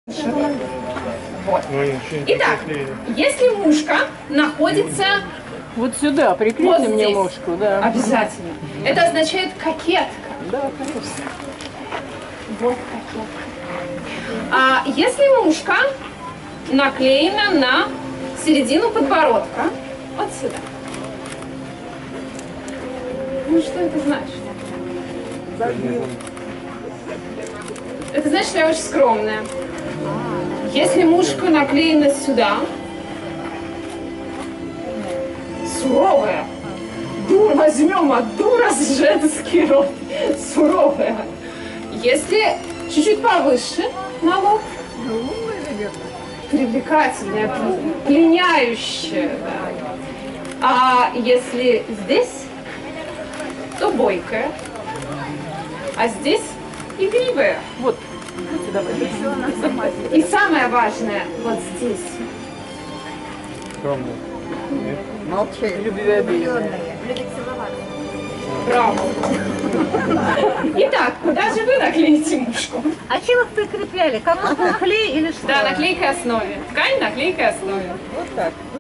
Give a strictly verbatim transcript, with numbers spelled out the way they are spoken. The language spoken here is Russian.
Вот. Итак, если мушка находится вот сюда, приклейте вот мне здесь, мушку, да. обязательно. Это означает кокетка. Да, конечно. Вот кокетка. А если мушка наклеена на середину подбородка, вот сюда. Ну что это значит? Забил. Это значит, что я очень скромная. Если мушка наклеена сюда, суровая. Дур, возьмем от дура с женский род. Суровая. Если чуть-чуть повыше на лоб, привлекательная, пленяющая. Да. А если здесь, то бойкая. А здесь игривая. Вот. И самое важное, вот здесь. Молчи. Любвеобильная. Браво. Итак, куда же вы наклеите мушку? А чем их прикрепляли? Как клей или что? Да, на клейкой основе. Ткань на клейкой основе. Вот так.